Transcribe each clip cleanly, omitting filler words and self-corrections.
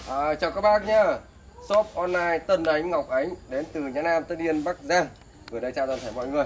Chào các bác nhá. Shop online Tân Ánh Ngọc Ánh đến từ Nhã Nam, Tân Yên, Bắc Giang gửi đây chào toàn thể mọi người.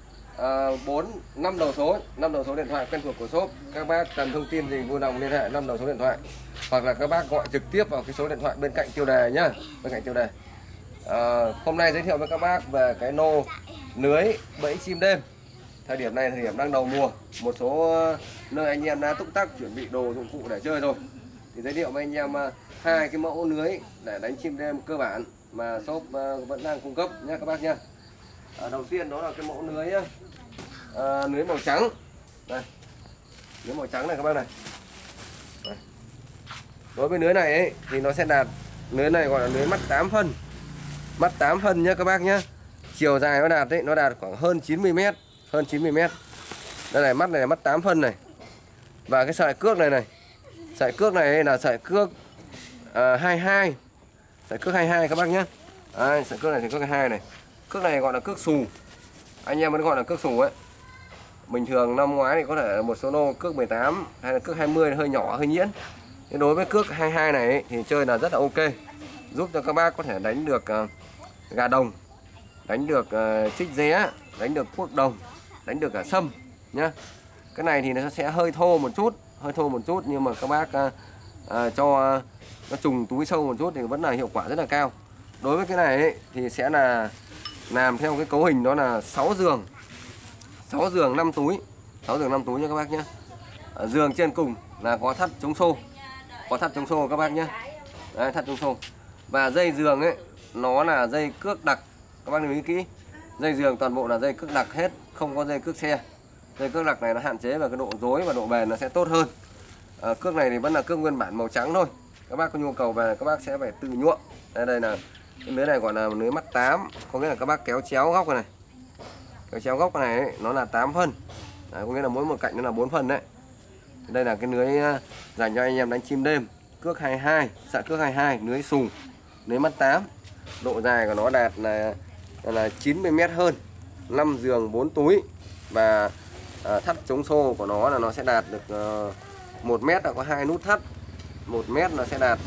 5 đầu số điện thoại quen thuộc của shop. Các bác cần thông tin gì vui lòng liên hệ 5 đầu số điện thoại, hoặc là các bác gọi trực tiếp vào cái số điện thoại bên cạnh tiêu đề nhá, bên cạnh tiêu đề. Hôm nay giới thiệu với các bác về cái nô lưới bẫy chim đêm. Thời điểm này thời điểm đang đầu mùa, một số nơi anh em đã túc tắc chuẩn bị đồ dụng cụ để chơi rồi, thì giới thiệu với anh em hai cái mẫu lưới để đánh chim đêm cơ bản mà shop vẫn đang cung cấp nhé các bác nhé. Đầu tiên đó là cái mẫu lưới lưới màu trắng đây, lưới màu trắng này các bác này. Đây. Đối với lưới này ấy, thì nó sẽ đạt, lưới này gọi là lưới mắt 8 phân, mắt 8 phân nhé các bác nhé. Chiều dài nó đạt đấy, nó đạt khoảng hơn 90 m, hơn 90 m. Đây này, mắt này là mắt 8 phân này. Và cái sợi cước này này, sợi cước này là sợi cước 22, sợi cước 22 các bác nhé. Đây, sợi cước này thì cước 22 này. Cước này gọi là cước xù, anh em vẫn gọi là cước xù ấy. Bình thường năm ngoái thì có thể một số lô cước 18 hay là cước 20 hơi nhỏ hơi nhuyễn. Nhưng đối với cước 22 này ấy, thì chơi là rất là ok, giúp cho các bác có thể đánh được gà đồng, đánh được trích ré, đánh được cuốc đồng, đánh được cả sâm nhá. Cái này thì nó sẽ hơi thô một chút, nhưng mà các bác cho nó trùng túi sâu một chút thì vẫn là hiệu quả rất là cao. Đối với cái này ấy, thì sẽ là làm theo cái cấu hình đó là 6 giường 5 túi, 6 giường 5 túi nha các bác nhé. Giường trên cùng là có thắt chống xô, các bác nhé. Đấy, thắt chống xô. Và dây giường ấy nó là dây cước đặc, các bác lưu ý kỹ. Dây giường toàn bộ là dây cước đặc hết, không có dây cước xe. Dây cước đặc này nó hạn chế về cái độ rối và độ bền nó sẽ tốt hơn. Cước này thì vẫn là cước nguyên bản màu trắng thôi. Các bác có nhu cầu về các bác sẽ phải tự nhuộm. Đây là cái lưới này gọi là lưới mắt 8, có nghĩa là các bác kéo chéo góc này. Kéo chéo góc này ấy, nó là 8 phân. Đấy, có nghĩa là mỗi một cạnh nó là 4 phân đấy. Đây là cái lưới dành cho anh em đánh chim đêm, cước 22, sợi cước 22, lưới xù, lưới mắt 8. Độ dài của nó đạt là 90 m hơn, 5 giường 4 túi. Và thắt chống xô của nó là nó sẽ đạt được 1 m, là có 2 nút thắt. 1 m nó sẽ đạt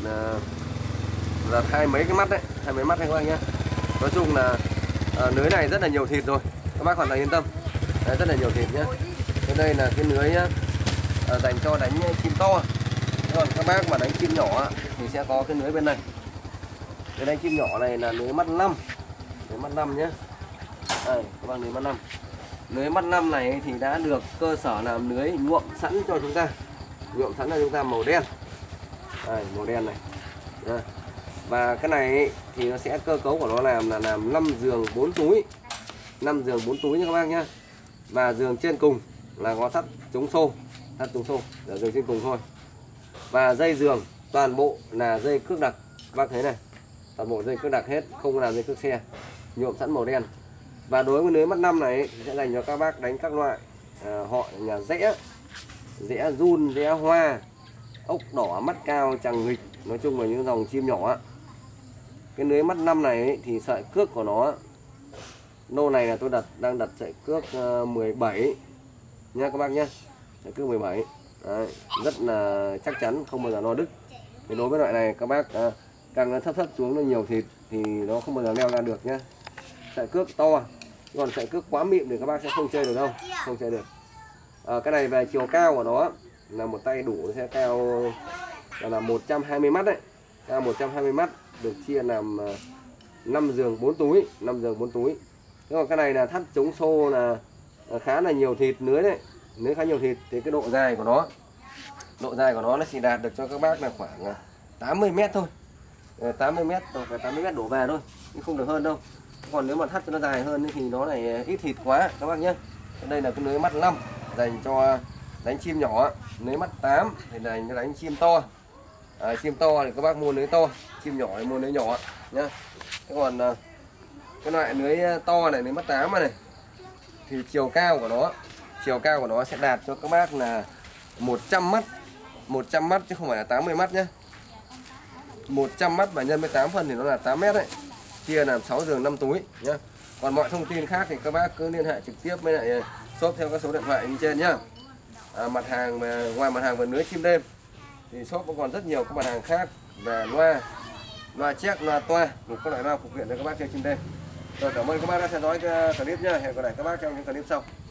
hai mấy cái mắt đấy, hai mấy mắt đấy các anh nhé. Nói chung là lưới này rất là nhiều thịt rồi, các bác hoàn toàn yên tâm. Đấy, rất là nhiều thịt nhé. Thế đây là cái lưới dành cho đánh chim to. Còn các bác mà đánh chim nhỏ thì sẽ có cái lưới bên này. Cái đánh chim nhỏ này là lưới mắt 5, lưới mắt 5 nhé. Đây, các bác, lưới mắt 5. Lưới mắt 5 này thì đã được cơ sở làm lưới nhuộm sẵn cho chúng ta, màu đen. Đây, màu đen này. Đây. Và cái này thì nó sẽ cơ cấu của nó làm 5 giường 4 túi, 5 giường 4 túi nha các bác nhé. Và giường trên cùng là có thắt chống xô, ở giường trên cùng thôi. Và dây giường toàn bộ là dây cước đặc, các bác thấy này, toàn bộ dây cước đặc hết, không làm dây cước xe, nhuộm sẵn màu đen. Và đối với lưới mắt 5 này thì sẽ dành cho các bác đánh các loại họ nhà rẽ run, rẽ hoa, ốc đỏ, mắt cao, chằng nghịch, nói chung là những dòng chim nhỏ. Cái lưới mắt 5 này thì sợi cước của nó, lô này là tôi đang đặt sợi cước 17 nha các bác nhé, sợi cước 17. Đấy, rất là chắc chắn, không bao giờ nó đứt. Thì đối với loại này các bác càng nó thấp xuống nó nhiều thịt thì nó không bao giờ leo ra được nhé. Sợi cước to, còn sợi cước quá mịn thì các bác sẽ không chơi được đâu, không chơi được. Cái này về chiều cao của nó là một tay đủ sẽ cao là 120 mắt đấy, cao 120 mắt, được chia làm 5 giường 4 túi, 5 giường 4 túi. Thế còn cái này là thắt chống xô là khá là nhiều thịt lưới đấy, lưới khá nhiều thịt. Thì cái độ dài của nó chỉ đạt được cho các bác là khoảng 80 m thôi, 80 m, phải 80 m đổ về thôi, nhưng không được hơn đâu. Còn nếu mà thắt cho nó dài hơn thì nó lại ít thịt quá các bác nhé. Đây là cái lưới mắt 5 dành cho đánh chim nhỏ, lưới mắt 8 thì dành cho đánh chim to. Chim to thì các bác mua lưới to, chim nhỏ thì mua lưới nhỏ nhá. Thế còn cái loại lưới to này, lưới mắt 8 này thì chiều cao của nó sẽ đạt cho các bác là 100 mắt chứ không phải là 80 mắt nhé. 100 mắt và nhân với 8 phân thì nó là 8 mét đấy, chia làm 6 giường 5 túi nhé. Còn mọi thông tin khác thì các bác cứ liên hệ trực tiếp với lại shop theo các số điện thoại như trên nhá. Mặt hàng ngoài mặt hàng về lưới chim đêm thì shop vẫn còn rất nhiều các mặt hàng khác về loa chép, loa toa cùng các loại loa phục hiện cho các bác chơi trên đêm. Rồi cảm ơn các bác đã theo dõi clip nhá. Hẹn gặp lại các bác trong những clip sau.